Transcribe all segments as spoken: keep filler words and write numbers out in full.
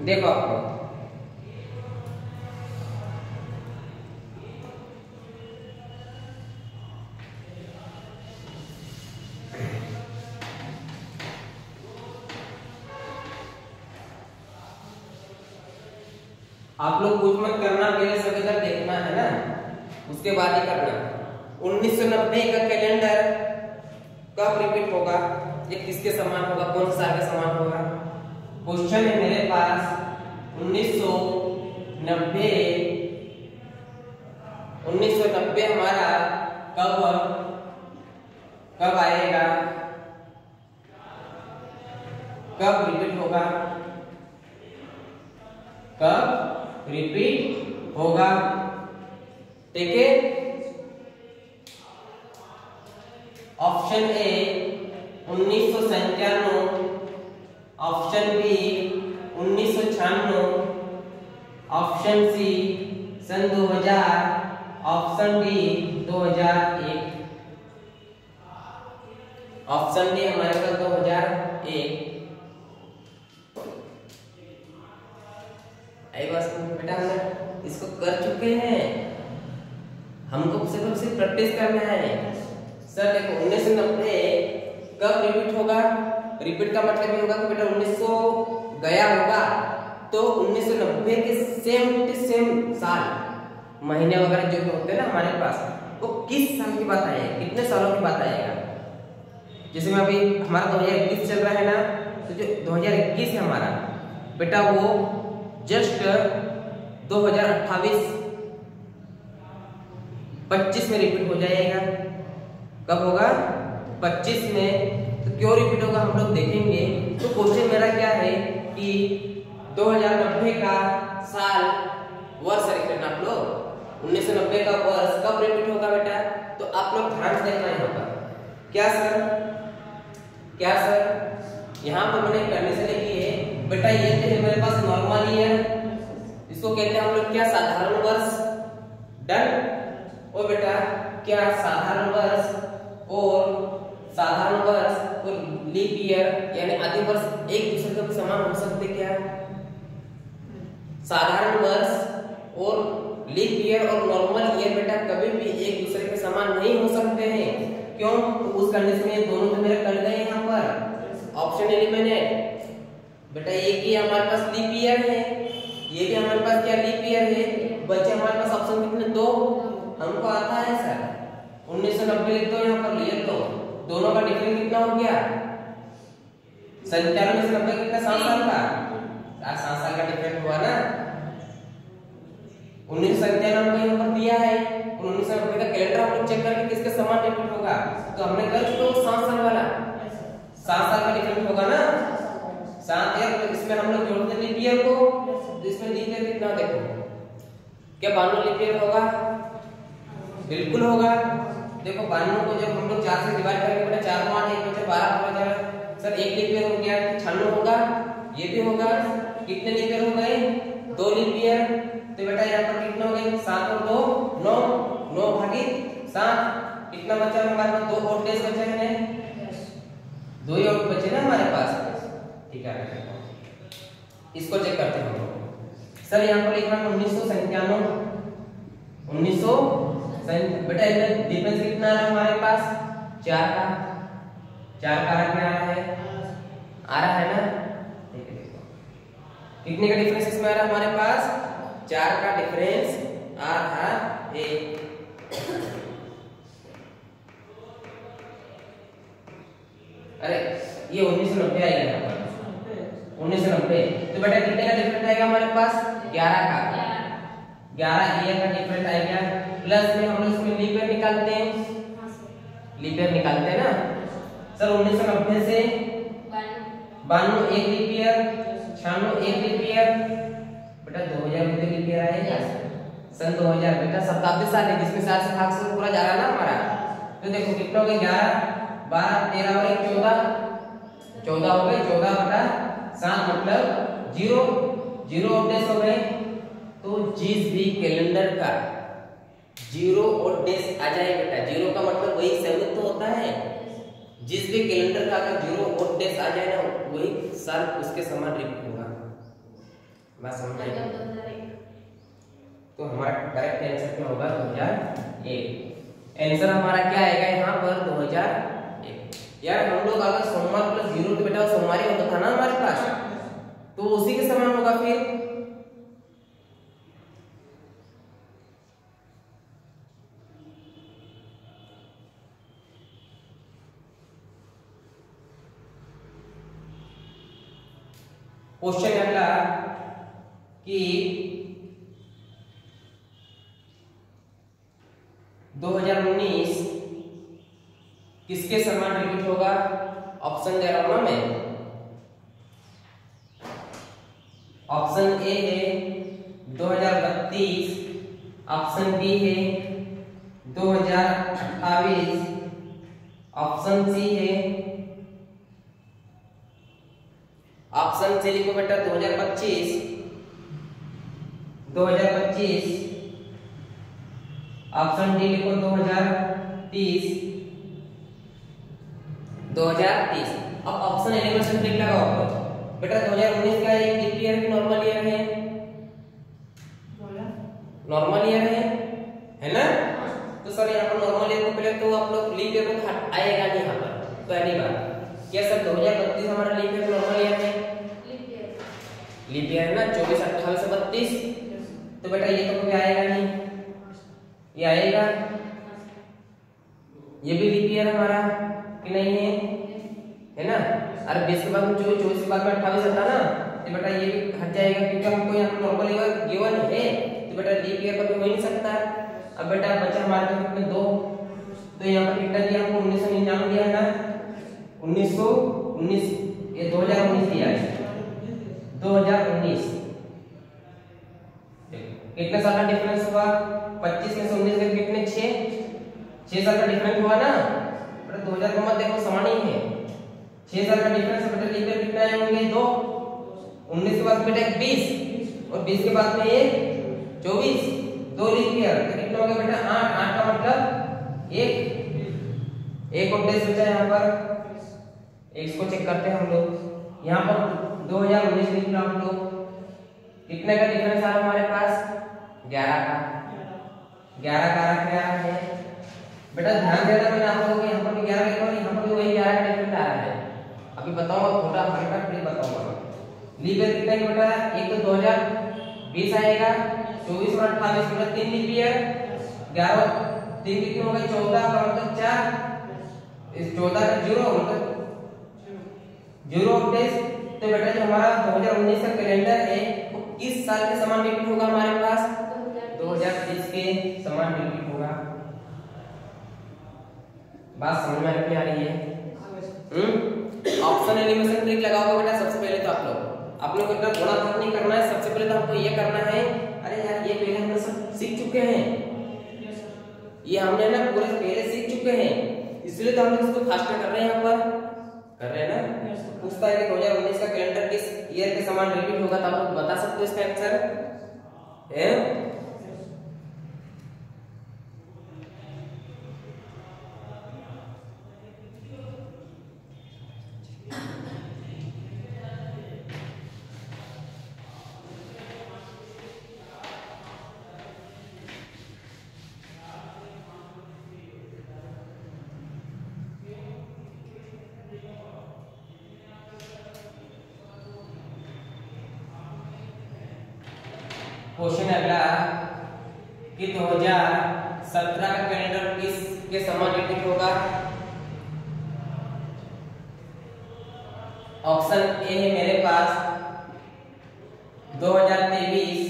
देखो आपको आप लोग कुछ मत करना, पहले सब इधर देखना है ना, उसके बाद ही करना। उन्नीस सौ नब्बे का कैलेंडर कब रिपीट होगा, ये किसके समान होगा, कौन से साल के समान होगा? क्वेश्चन है मेरे पास उन्नीस सौ नब्बे उन्नीस सौ नब्बे हमारा कब कब आएगा, कब रिपीट होगा, कब रिपीट होगा? ठीक है, ऑप्शन ए उन्नीस सौ संतानवे, ऑप्शन बी उन्नीस सौ छियानवे, ऑप्शन सी सन दो हजार, ऑप्शन डी दो हजार एक। ऑप्शन डी हमारे पास दो हजार एक। आई बात बेटा, हम इसको कर चुके हैं, हमको सिर्फ सिर्फ प्रैक्टिस करना है। सर देखो उन्नीस सौ नब्बे कब रिपीट होगा? रिपीट का मतलब ये होगा कि बेटा उन्नीस सौ गया होगा तो उन्नीस सौ नब्बे के सेम टू सेम साल, महीने वगैरह जो भी होते हैं ना हमारे पास, वो किस साल की बात आएगा, कितने सालों की बात आएगा? जैसे में अभी हमारा दो हजार इक्कीस चल रहा है ना, तो जो दो हजार इक्कीस है हमारा बेटा वो जस्ट दो हजार अट्ठाईस पच्चीस में रिपीट हो जाएगा। कब होगा? पच्चीस में। तो क्यों रिपीट होगा हम लोग देखेंगे। तो क्वेश्चन मेरा क्या है कि दो हजार नब्बे का साल, वर्ष रिपीट आप लोग उन्नीस सौ नब्बे का वर्ष कब रिपीट होगा बेटा? तो आप लोग ध्यान से देखना होगा। क्या सर, क्या सर, यहाँ पर मैंने करने से लिखी है बेटा, ये जो है मेरे पास नॉर्मल ईयर, इसको कहते हैं हम लोग क्या, साधारण वर्ष। डन। और बेटा क्या साधारण वर्ष और साधारण वर्ष और लीप ईयर यानी आदि वर्ष एक दूसरे के समान हो सकते क्या? साधारण वर्ष और लीप ईयर और नॉर्मल ईयर बेटा कभी भी एक दूसरे के समान नहीं हो सकते हैं। क्यों? तो उस कंडीशन में दोनों तो मेरे कट गए यहाँ पर, ऑप्शन एलिमिनेट। बेटा एक ही हमारे पास लीप ईयर है, ये भी हमारे पास क्या लीप ईयर है, बच्चे हमारे पास ऑप्शन कितने? दो। हमको आता है सर उन्नीस सौ नब्बे लिख दो यहाँ पर, लिए तो दोनों का डिफरेंस कितना हो गया? संतानवे से नब्बे कितना? सात साल का, सात साल का डिफरेंस हुआ ना। उन्नीस सौ संतानवे का यहाँ पर दिया है, उन्नीस सौ नब्बे का कैलेंडर हम लोग चेक करके किसके समान रिपीट होगा, तो हमने कर चुका सात साल वाला, सात साल का डिफरेंस होगा ना। सात ईयर तो इसमें हम लोग जोड़ देते लीप ईयर को, तो इसमें लीप ईयर कितना देखो, क्या बानवे लीप ईयर होगा? बिल्कुल होगा। देखो बानवे को जब हम लोग चार से डिवाइड करेंगे बेटा, चार नौ आठ एक बचे बारह हो जाएगा। सर एक लीप ईयर हो गया, छियानवे होगा, ये भी होगा। कितने लीप ईयर हो गए? दो लीप ईयर। तो बेटा यहाँ पर कितना हो गए? सात और दो नौ, नौ भागित सात, कितना बचा हमारे पास? दो और डेज बचे हैं, दो ही और बचे ना हमारे पास। ठीक है, इसको चेक करते हैं हम लोग। सर यहाँ पर लिखना उन्नीस सौ संतानवे, उन्नीस सौ बेटा इधर डिफरेंस कितना है हमारे पास? चार का, चार का आ रहा है, आ रहा है ना। ठीक है, देखो कितने का डिफरेंस इसमें आ रहा है हमारे पास? चार का डिफरेंस आ रहा है। अरे ये उन्नीस सौ नब्बे आएगा यहाँ पर, उन्नीस सौ नब्बे। तो बेटा कितने का डिफरेंस आएगा हमारे पास? ग्यारह का, ग्यारह ईयर का डिफरेंस आएगा। प्लस में हम लोग इसमें लीप ईयर निकालते हैं, लीप ईयर निकालते हैं ना। सर उन्नीस सौ नब्बे से बानवे एक लीप ईयर, छियानवे एक लीप ईयर, बेटा दो हजार में लीप ईयर आएगा। सन दो हजार बेटा शताब्दी साल है, जिसमें साल से भाग से पूरा जा रहा है ना हमारा। तो देखो कितना हो गया? ग्यारह, बारह, तेरह और एक चौदह, चौदह हो गए। चौदह बटा सात मतलब जीरो, जीरो और डेज हो गए। तो जिस भी कैलेंडर का जीरो और डेज आ जाए बेटा, जीरो का मतलब वही सेवन तो होता है, जिस भी कैलेंडर का अगर जीरो और डेज आ जाए ना, वही साल उसके समान रिपीट होगा। बात समझ आई? तो हमारा करेक्ट आंसर क्या होगा? दो हज़ार एक। आंसर हमारा क्या आएगा यहाँ पर? दो हज़ार एक। यार हम लोग अगर सोमवार प्लस जीरो तो बेटा सोमवार ही होता था ना हमारे पास, तो उसी के समान होगा फिर। क्वेश्चन अगला कि दो हज़ार उन्नीस किसके समान रिपीट होगा? ऑप्शन दे रहा हूं ना मैं। ऑप्शन ए है दो हज़ार बत्तीस, ऑप्शन बी है दो हज़ार अट्ठाईस, ऑप्शन सी है, ऑप्शन सी लिखो बेटा दो हज़ार पच्चीस, दो हज़ार पच्चीस, ऑप्शन डी लिखो दो हज़ार तीस, दो हज़ार तीस। अब ऑप्शन एलिमिनेशन ट्रिक लगाओ आप बेटा। दो हज़ार उन्नीस का एक लीप ईयर की नॉर्मल ईयर है, नॉर्मल ईयर है है ना? तो सर यहाँ पर नॉर्मल ईयर को पहले तो आप लोग लीप ईयर को हट आएगा नहीं यहाँ पर। पहली बात क्या सर दो हज़ार बत्तीस हमारा लीप ईयर नॉर्मल ईयर है? लीप ईयर है ना, चौबीस अट्ठाईस बत्तीस, तो बेटा ये तो कभी आएगा नहीं, ये आएगा। ये भी लीप ईयर हमारा कि नहीं है? है ना? अरे बीस के बाद में चौबीस, चौबीस के बाद में अट्ठाईस आता ना, तो बेटा ये भी हट जाएगा क्योंकि हमको यहाँ पर नॉर्मल ईयर गिवन है, तो बेटा लीप ईयर कभी हो ही नहीं सकता। अब बेटा बचा हमारे पास कितने? दो। तो यहाँ पर कितना दिया हमको? उन्नीस सौ निन्यानवे दिया है ना, उन्नीस सौ उन्नीस, ये दो हज़ार उन्नीस दिया है, दो हज़ार उन्नीस। कितने साल का डिफरेंस हुआ? पच्चीस में से उन्नीस के कितने? छह छह साल का डिफरेंस हुआ ना बेटा। दो हज़ार को मत देखो, समान ही है। छह साल का डिफरेंस बेटा, लीप ईयर कितना आए होंगे? दो। उन्नीस के बाद बेटा बीस, और बीस के बाद में ये चौबीस, दो लीप ईयर, तो कितना हो गया बेटा? आठ। आठ का मतलब एक, एक और डेज बचा यहाँ पर। इसको चेक करते हैं हम लोग। यहाँ पर दो हज़ार उन्नीस लिख लो हम लोग। कितने का डिफरेंस आ रहा है हमारे पास? ग्यारह का। ग्यारह का रखा है बेटा। ध्यान देना मैंने आप लोगों को यहाँ पर भी ग्यारह लिखा और यहाँ पर भी वही ग्यारह का डिफरेंस आ रहा है। अभी बताऊंगा, थोड़ा हल्का ट्रिक बताऊंगा। लीप ईयर कितना है बेटा? एक तो दो हज़ार बीस आएगा, चौबीस और अट्ठाईस बेटा तीन लीप ईयर, ग्यारह तीन कितने हो गए? चौदह का मतलब चार, इस चौदह का जीरो मतलब जीरो डेज। तो बेटा जो हमारा दो हज़ार उन्नीस का कैलेंडर है वो किस साल के समान रिपीट होगा हमारे पास? दो हज़ार तीस के समान रिपीट होगा। बात समझ में आ रही है? हम्म ऑप्शन एलिमिनेशन ट्रिक लगाओगे बेटा। सबसे पहले तो आप लोग आप लोग इतना गुणा भाग नहीं करना है, सबसे पहले तो आपको ये करना है। अरे यार ये पहले हम सब सीख चुके हैं, ये हमने ना पूरे पहले सीख चुके हैं, इसलिए तो हम लोग इसको फास्ट कर रहे हैं। यहाँ पर कर रहे हैं ना। पूछता है कि दो हज़ार उन्नीस का कैलेंडर किस ईयर के समान रिपीट होगा, तो आप लोग बता सकते हो इसका आंसर है? क्वेश्चन अगला कि दो हज़ार सत्रह का कैलेंडर किस के समान रिपीट होगा? ऑप्शन ए है मेरे पास दो हज़ार तेईस,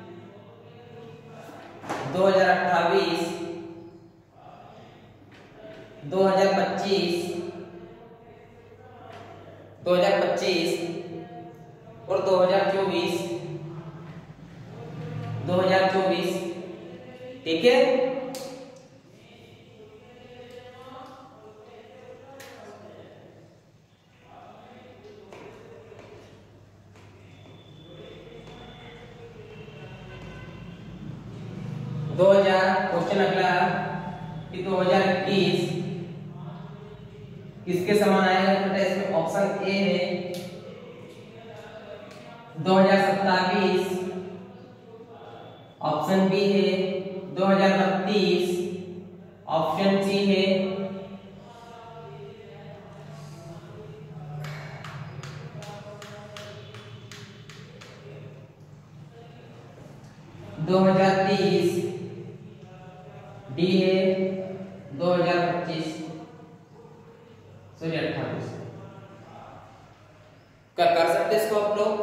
दो हज़ार अट्ठाईस, दो हज़ार पच्चीस, दो हज़ार पच्चीस और दो हज़ार चौबीस, दो हज़ार चौबीस। ठीक है, दो हज़ार क्वेश्चन अगला कि दो हज़ार इक्कीस किसके समान आएगा? इसमें ऑप्शन ए है दो हज़ार सत्ताईस, ऑप्शन बी है दो हजार बत्तीस, ऑप्शन सी है दो हजार तीस, डी है दो हजार पच्चीस सॉरी अट्ठाईस। क्या कर सकते इसको आप लोग?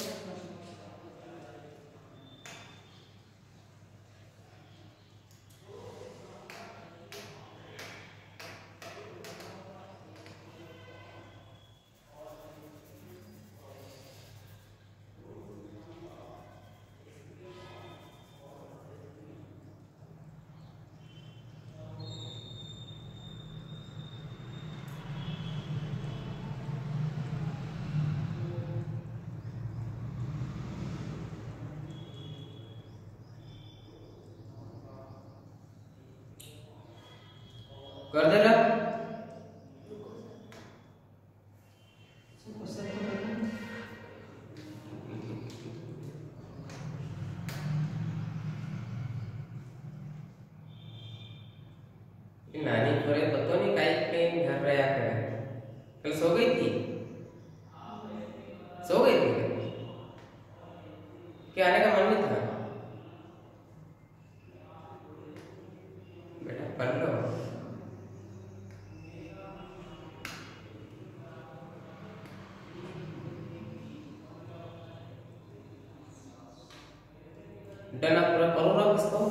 कर देना। नानी थोड़े पता नहीं काई पे घर रहा है। कल सो गई थी? सो गई थी क्या? आने का मन नहीं था? बेटा पढ़ लो। डन आप पूरा करो ना इसको।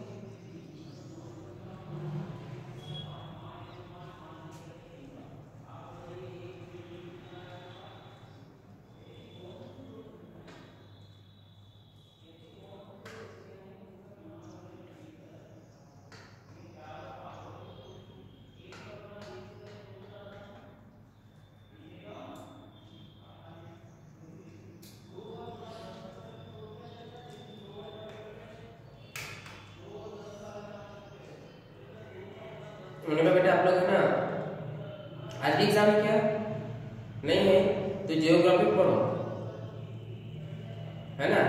उन्होंने कहा बेटा आप लोग है ना आज भी एग्जाम है क्या? नहीं है तो जियोग्राफी पढ़ो, है ना?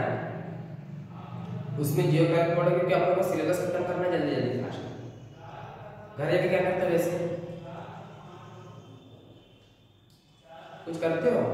उसमें जियोग्राफी पढ़ो क्योंकि आप लोगों को सिलेबस खत्म करना जल्दी जल्दी फास्ट। घर जाके क्या करते हो वैसे? कुछ करते हो?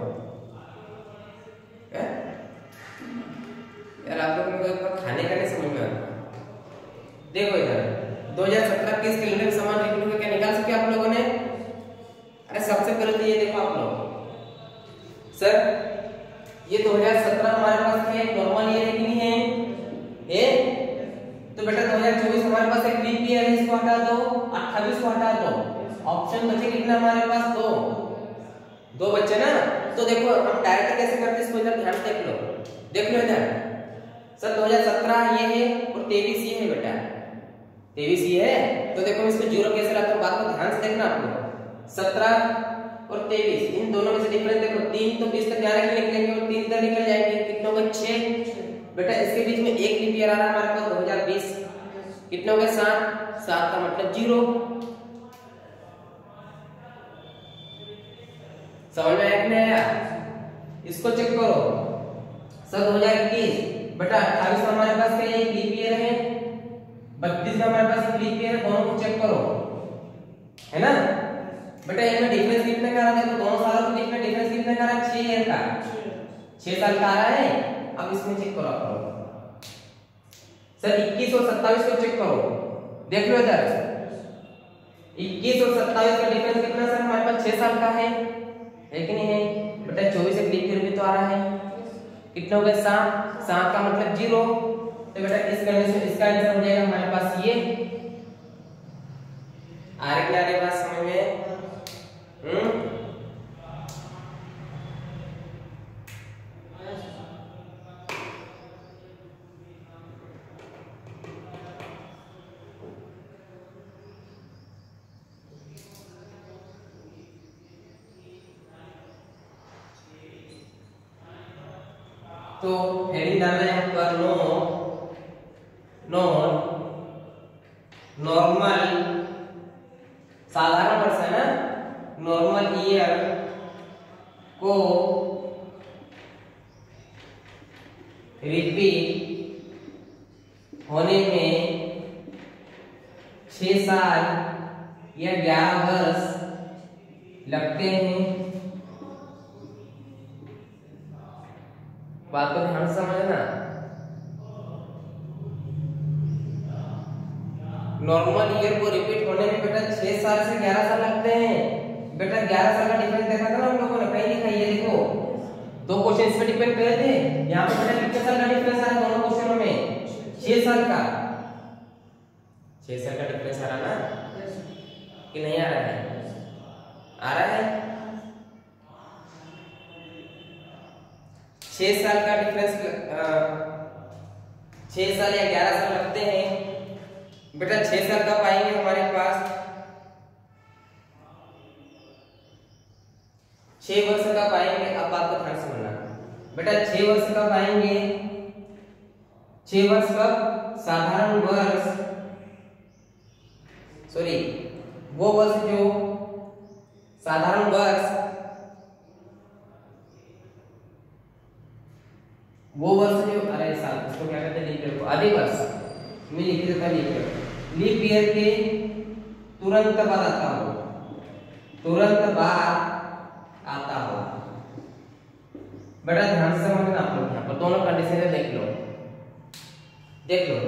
है? यार आप लोगों को खाने का नहीं समझ में आता। देखो इधर दो हजार सत्रह किस कैलेंडर के समान रिपीट क्या निकाल सके आप लोगों ने? अरे सबसे पहले तो ये देखो आप लोग, सर ये दो हजार सत्रह हमारे पास है, नॉर्मल ईयर है कि नहीं है? है तो बेटा दो हजार चौबीस हमारे पास एक लीप ईयर है, इसको हटा दो, अट्ठाईस को हटा दो, ऑप्शन बचे कितना हमारे पास? दो दो बच्चे ना। तो देखो हम डायरेक्ट कैसे करते इसको इधर ध्यान देख लो, देख लो इधर। सर दो हजार सत्रह ये है और तेईस ये है बेटा, तेईस ये है तो देखो इसको जीरो कैसे लाता हूं, बात को ध्यान से देखना आप लोग। सत्रह और तेईस इन दोनों में से डिफरेंस देखो, तीन तो बीस तक जाने के लिए निकलेंगे और तीन इधर निकल जाएंगे, कितने हो गए? छह। बेटा इसके बीच में एक लीप ईयर आ रहा है हमारे पास दो हजार बीस, कितने हो गए? सात। सात का मतलब जीरो। समझ में आया कि नहीं आया? इसको चेक करो। सर दो हजार इक्कीस बेटा अट्ठाईस हमारे पास क्या एक लीप ईयर है, बत्तीस में हमारे पास एक लीप ईयर है, दोनों को चेक करो, है ना? बेटा इनमें डिफरेंस कितने का आ रहा है? देखो दोनों सालों के बीच में डिफरेंस कितने का आ रहा है? छह ईयर का, छह साल का आ रहा है। अब इसमें चेक करो आप लोग। सर इक्कीस और सत्ताईस को चेक करो, देख लो इधर इक्कीस और सत्ताईस का डिफरेंस कितना? सर हमारे पास छह साल का है, है कि नहीं है? बेटा चौबीस एक लीप ईयर भी तो आ रहा है, कितना हो गया? सात। सात का मतलब जीरो। तो बेटा इस कंडीशन इसका आंसर हो जाएगा हमारे पास ये। आ रही क्या बात समझ में? हम्म तो हेडिंग डालना है यहाँ पर नो नॉन नॉर्मल, साधारण वर्ष है ना, नॉर्मल ईयर को रिपीट होने में छह साल या ग्यारह वर्ष लगते हैं। बात को ध्यान से समझना। नॉर्मल ईयर को रिपीट होने में बेटा छह साल से ग्यारह साल लगते हैं। बेटा ग्यारह साल का डिफरेंस देखा था ना हम लोगों ने, कहीं लिखा है, ये देखो दो क्वेश्चन इस पे डिपेंड करे थे। यहाँ पे बेटा कितने साल का डिफरेंस आ रहा है दोनों क्वेश्चनों में? छह साल का। छह साल का डिफरेंस आ रहा ना कि नहीं आ रहा है? आ रहा है। छह साल का डिफरेंस, छह साल या ग्यारह साल लगते हैं। बेटा छह साल का पाएंगे हमारे पास, छह वर्ष का पाएंगे। अब बात को ध्यान से सुनना बेटा, छह वर्ष का पाएंगे। छह वर्ष का साधारण वर्ष, सॉरी वो वर्ष जो साधारण वर्ष, वो वर्ष जो, अरे साल इसको क्या कहते हैं, लीप ईयर को, आदि वर्ष में लिख देता है लीप ईयर। लीप ईयर के तुरंत बाद आता हो, तुरंत बाद आता हो। बेटा ध्यान से समझना आप लोग, यहाँ पर दोनों कंडीशन देख लो, देख लो।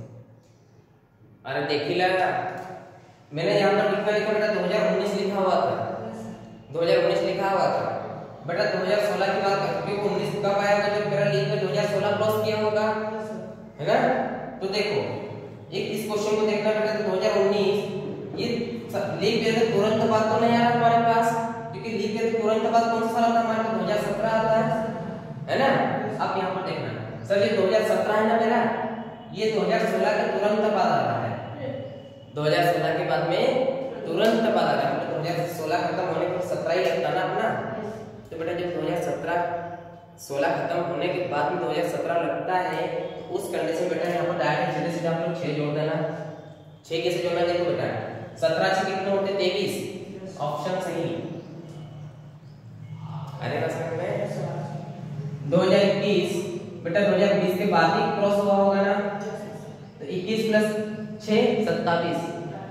अरे देखिला, मैंने यहाँ पर लिखा लिखा बेटा दो हज़ार उन्नीस लिखा हुआ था, दो हज़ार उन्नीस लिखा हुआ था। बेटा दो हज़ार सोलह की बात करते हैं, उन्नीस कब आएगा जब मेरा लीप में दो हज़ार सोलह क्रॉस किया होगा, है ना? तो देखो एक इस क्वेश्चन को देखना बेटा, दो हज़ार उन्नीस ये लीप ईयर के तुरंत बाद तो नहीं आ रहा हमारे पास, क्योंकि लीप ईयर के तुरंत बाद कौन सा साल आता है हमारे पास? दो हज़ार सत्रह आता है, है ना? अब यहाँ पर देखना सर, ये दो हज़ार सत्रह है ना मेरा, ये दो हज़ार सोलह के तुरंत बाद आ रहा है। दो हज़ार सोलह के बाद में तुरंत बाद आ रहा है। दो हज़ार सोलह खत्म होने पर सत्रह ही लगता ना अपना। तो बेटा जब दो हज़ार सत्रह सोलह खत्म होने के बाद में दो हज़ार सत्रह लगता है, तो उस कंडीशन बेटा यहाँ पर डायरेक्ट सीधे सीधे आप लोग छह जोड़ देना। छह कैसे जोड़ना देखो बेटा, सत्रह से कितने होते? तेईस, ऑप्शन सही। अरे ना समझ में, दो हज़ार इक्कीस बेटा दो हज़ार बीस के बाद ही क्रॉस हुआ होगा ना, तो इक्कीस प्लस छह सत्ताईस।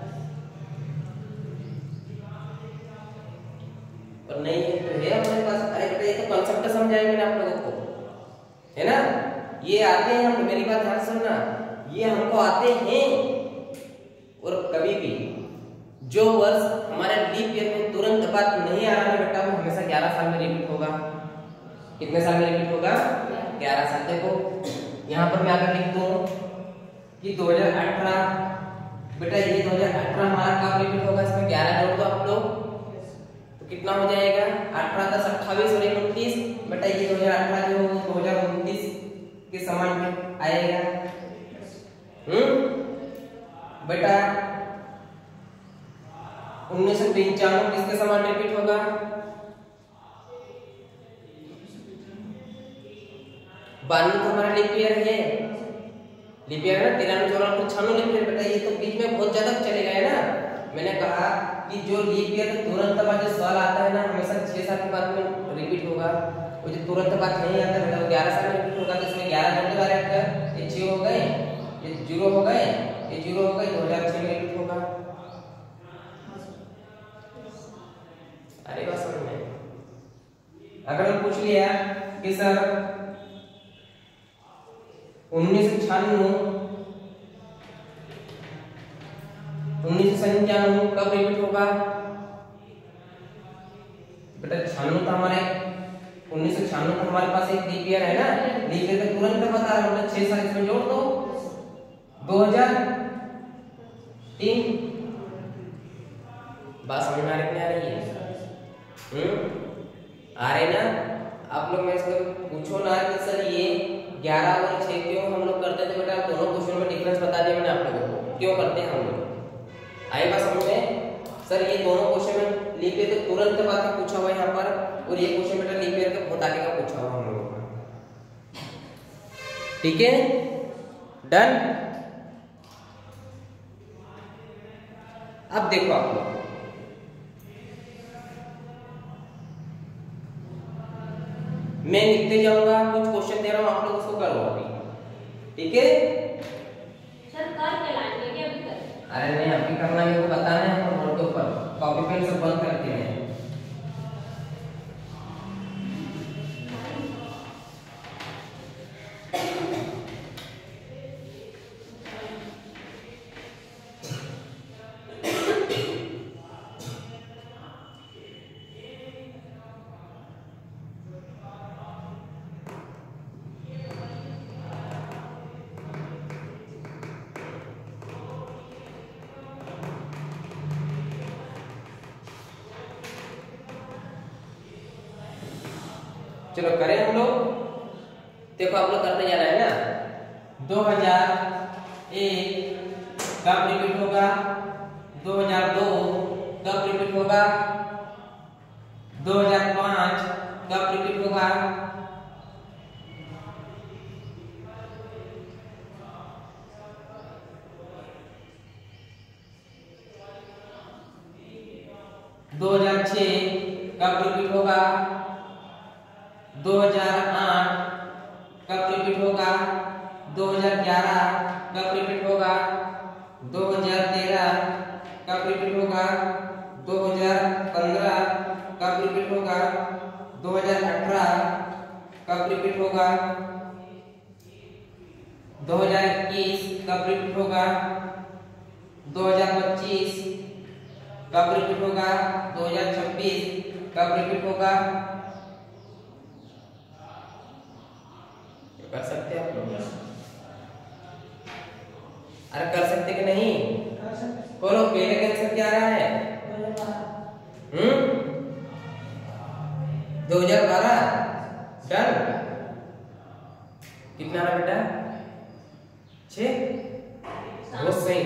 और नहीं है तो है हमारे पास। अरे बेटा ये तो कॉन्सेप्ट समझाया मैंने आप लोगों को, है ना? ये आते हैं हम, मेरी बात ध्यान सुनना, ये हमको आते हैं। और कभी भी जो वर्ष हमारे लीप ईयर में तुरंत बाद नहीं आ रहा है बेटा, वो हमेशा ग्यारह साल में रिपीट होगा। कितने साल में रिपीट होगा? ग्यारह साल। देखो यहाँ पर मैं अगर लिख दूं कि दो हज़ार अठारह, बेटा ये दो हज़ार अठारह हमारा कब रिपीट होगा? इसमें ग्यारह जोड़ दो आप लोग, तो कितना हो जाएगा? अठारह दस अट्ठाईस और एक उनतीस। बेटा ये दो हज़ार अठारह जो दो हज़ार उनतीस के समान में आएगा। हम्म बेटा उन्नीस सौ पंचानवे किसके समान रिपीट होगा? बानवे तो हमारा लीप ईयर है, लीप ईयर है ना, तिरानवे चौरानवे पचानवे लीप ईयर। बेटा ये तो बीच में बहुत ज्यादा चलेगा, है ना? मैंने कहा कि जो लीप ईयर तुरंत बाद जो सवाल आता है ना, हमेशा छह साल के बाद में रिपीट होगा। वो जो तुरंत बाद नहीं आता बेटा, वो ग्यारह साल में रिपीट होगा। तो इसमें ग्यारह जोड़ दो डायरेक्ट, ये छह हो गए, ये जीरो हो गए, ये जीरो हो गए, दो हज़ार छह में रिपीट होगा। अरे बात समझ में। अगर मैं पूछ लिया कि सर उन्नीस सौ छियानवे उन्नीस सौ संतानवे कब रिपीट होगा? बेटा छियानवे तो हमारे उन्नीस सौ छियानवे तो हमारे पास एक लीप ईयर है ना, लीप ईयर का तुरंत बता रहा हूं, छह साल इसमें जोड़ दो, दो हज़ार तीन। बात समझ में आ रही आ रही है? हम्म आ रहे ना? आप लोग मैं पूछो ना कि सर ये ग्यारह और छह क्यों हम लोग करते थे? बेटा दोनों क्वेश्चन में डिफरेंस बता दिया मैंने आप लोगों को, क्यों करते हैं हम लोग। आई बात समझ में? सर ये दोनों क्वेश्चन में लीप ईयर के तुरंत बाद का पूछा हुआ है यहाँ पर, और ये क्वेश्चन बेटा लीप ईयर के बहुत आगे का पूछा हुआ हम लोगों का। ठीक है, डन। अब देखो आप लोग, मैं लिखते जाऊंगा, कुछ क्वेश्चन दे रहा हूं, आप लोग उसको करो अभी, ठीक है? अरे नहीं अभी करना है, वो बताना है हम बोर्ड के ऊपर, कॉपी पेन सब बंद करते हैं। चलो करें हम लोग। देखो आप लोग करने जा रहे हैं ना, दो हजार एक कब रिपीट होगा, दो हजार दो कब रिपीट होगा, दो हजार पाँच कब रिपीट होगा, दो हजार छह कब रिपीट होगा, दो हजार आठ कब रिपीट होगा, दो हजार ग्यारह कब रिपीट होगा, दो हजार तेरह कब रिपीट होगा, दो हजार पंद्रह कब रिपीट होगा, दो हजार अठारह कब रिपीट होगा, दो हजार इक्कीस कब रिपीट होगा, दो हजार पच्चीस कब रिपीट होगा, दो हजार छब्बीस कब रिपीट होगा। कर सकते हैं आप लोग? अरे कर सकते कि नहीं? बोलो पहले का आंसर क्या रहा है? हम्म दो हजार बारह डन। कितना रहा बेटा? छह? बहुत सही,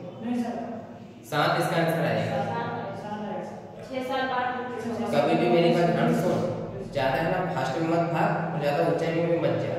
सात इसका आंसर आएगा। कभी भी मेरी बात ध्यान सुन, ज्यादा है ना फास्ट में मत भाग और ज्यादा ऊंचाई में भी मत जा,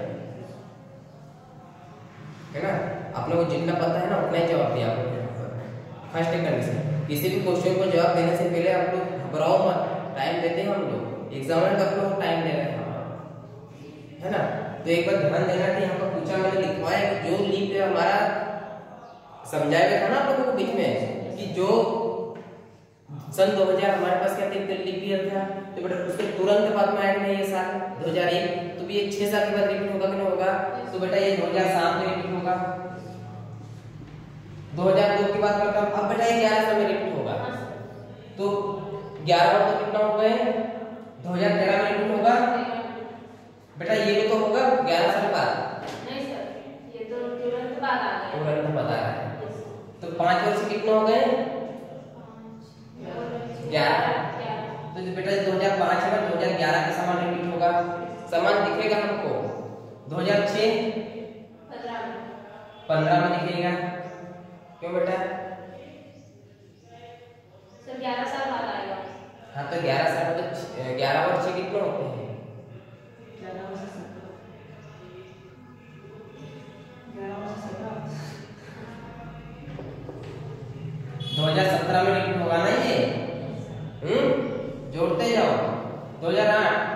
है ना। आप लोगों को जितना पता है ना उतना ही जवाब दिया आप लोग। फर्स्ट कंडीशन, किसी भी क्वेश्चन को जवाब देने से पहले आप लोग घबराओ मत, टाइम देते हैं हम लोग, एग्जामिनर का आप लोग टाइम दे रहे हैं, है ना। तो एक बार ध्यान देना कि यहाँ पर पूछा मैंने लिखवाया कि जो लीप ईयर हमारा समझाया गया था ना आप लोगों को बीच में कि जो सन दो हजार हमारे पास क्या लीप ईयर था, तो बेटा उसके तुरंत बाद में आएगा ये साल दो हजार एक, तो भी ये छह साल के बाद रिपीट होगा कि नहीं होगा, तो बेटा ये दो हजार सात में रिपीट होगा। दो हजार दो की बात करता हूं, अब बेटा ये ग्यारह साल में रिपीट होगा, तो ग्यारह बार तो कितना हो गए, दो हजार तेरह में रिपीट होगा। बेटा ये तो होगा ग्यारह साल बाद, नहीं सर ये तो तुरंत बाद आ गया, तुरंत बाद आ रहा है। तो पांच वर्ष कितने हो गए, ग्यारह। तो बेटा दो हजार पाँच है ना, दो हजार ग्यारह के समान रिपीट होगा, समान दिखेगा हमको। दो हजार छह पंद्रह में दिखेगा, क्यों बेटा? सर ग्यारह साल बाद आएगा। हाँ तो ग्यारह साल में तो ग्यारह और छह कितने होते हैं? दो हजार सत्रह में रिपीट होगा ना ये, हम्म जोड़ते जाओ। दो हजार आठ,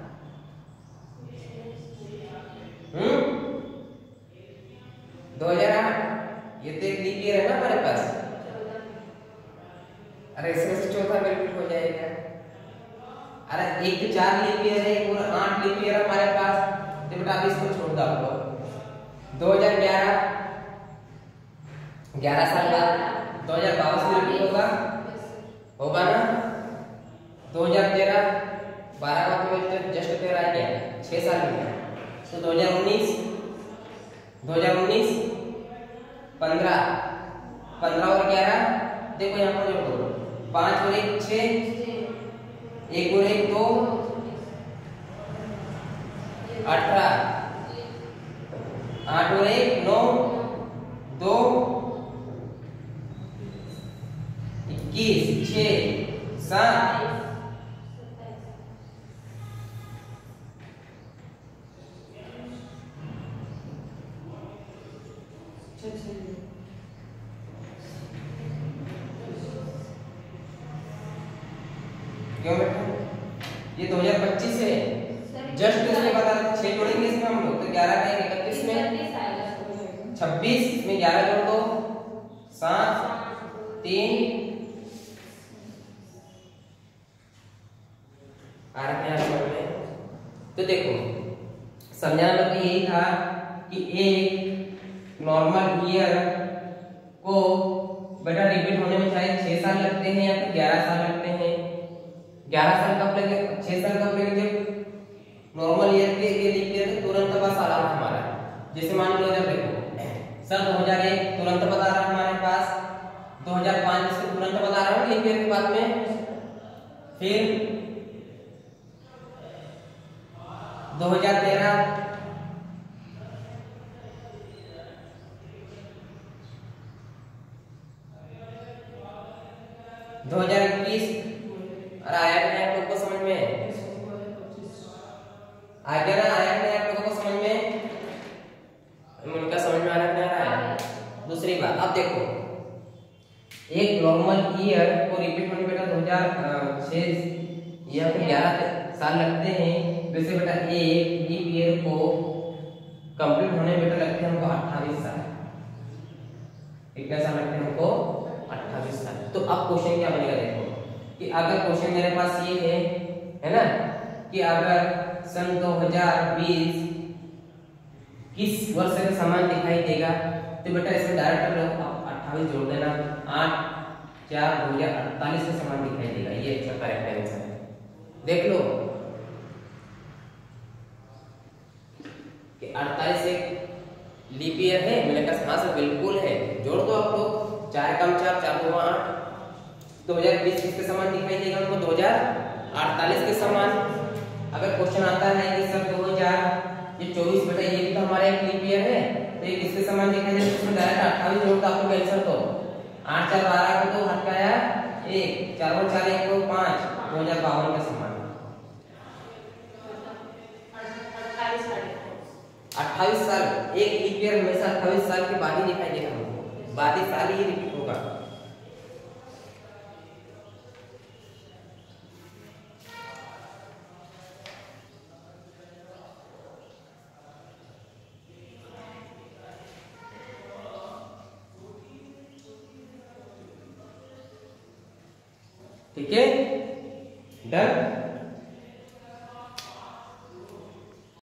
हम्म दो हजार आठ, ये तो एक लीप ईयर है ना हमारे पास। अरे इसमें से चौथा रिपीट हो जाएगा। अरे एक तो चार लीप ईयर है, एक और आठ लीप ईयर हमारे पास, तो बेटा अभी इसको छोड़ दो आप लोग। दो हजार ग्यारह ग्यारह साल बाद दो हजार बाईस में रिपीट होगा, होगा ना। दो हजार तेरह बारह का तो जस्ट तेरह आ गया, छह साल में। तो दो हजार उन्नीस दो हजार उन्नीस पंद्रह पंद्रह और ग्यारह, देखो यहाँ पर जोड़ो, पांच और एक छह, एक और एक दो, अठारह, आठ और एक नौ, दो इक्कीस, छह सात, क्यों बेटा? ये दो हजार पच्चीस है, जस्ट इसमें बता रहे छह जोड़ेंगे इसमें हम लोग, तो ग्यारह का इकतीस में छब्बीस, इसमें ग्यारह जोड़ दो सात, तीन आ रहा है समझ में। तो देखो समझाना मतलब यही था कि एक नॉर्मल ईयर को बेटा रिपीट होने में चाहे छह साल लगते हैं या फिर ग्यारह साल लगते हैं। ग्यारह साल कब लगे, छह साल कब लगे, जब नॉर्मल ईयर के लिए लीप ईयर तुरंत बाद साल आ रहा हमारा। जैसे मान लो जब देखो सन दो हज़ार एक तुरंत बता रहा है हमारे पास, दो हज़ार पाँच इसके तुरंत बता रहा है लीप ईयर के बाद में, फिर दो हज़ार तेरह दो हज़ार इक्कीस। अरे आया कि नहीं आप लोग को समझ में, आ गया ना, आया कि नहीं आप लोगों को समझ में, उनका समझ में आ रहा है कि नहीं आ रहा है। दूसरी बात अब देखो एक नॉर्मल ईयर को रिपीट होने बेटा दो हज़ार छह या फिर ग्यारह साल लगते हैं। वैसे बेटा एक लीप ईयर को कंप्लीट होने बेटा लगते हैं हमको अट्ठाईस साल। कितने साल लगते हैं हमको, अट्ठाईस साल। तो अब क्वेश्चन क्या बनेगा देखो कि अगर क्वेश्चन मेरे पास ये है है ना कि अगर सन दो हज़ार बीस किस वर्ष के समान दिखाई देगा, तो बेटा इसमें डायरेक्ट लोग अट्ठाईस जोड़ देना, आठ चार दो हज़ार अड़तालीस के समान दिखाई देगा। ये अच्छा करेक्ट आंसर है। देख लो कि अड़तालीस एक लीप ईयर है, मैंने कहा हाँ सर बिल्कुल है, जोड़ दो आप लोग, चार कम चार चार दो आठ, दो हज़ार बीस किसके समान दिखाई देगा हमको, दो हज़ार अड़तालीस के समान। अगर क्वेश्चन आता है कि सर दो हज़ार ये चौबीस बेटा ये भी तो हमारा एक लीप ईयर है, तो ये किसके समान दिखाई देगा, इसमें डायरेक्ट अट्ठाईस जोड़ दो आप लोग आंसर। तो आठ चार बारह को तो हट गया एक, चार और चार एक को पाँच, दो हज़ार बावन के समान। अट्ठाईस साल एक लीप ईयर हमेशा अट्ठाईस साल के बाद ही दिखाई देगा हमको, बाद ही साल ही रिपीट होगा। ठीक है डन।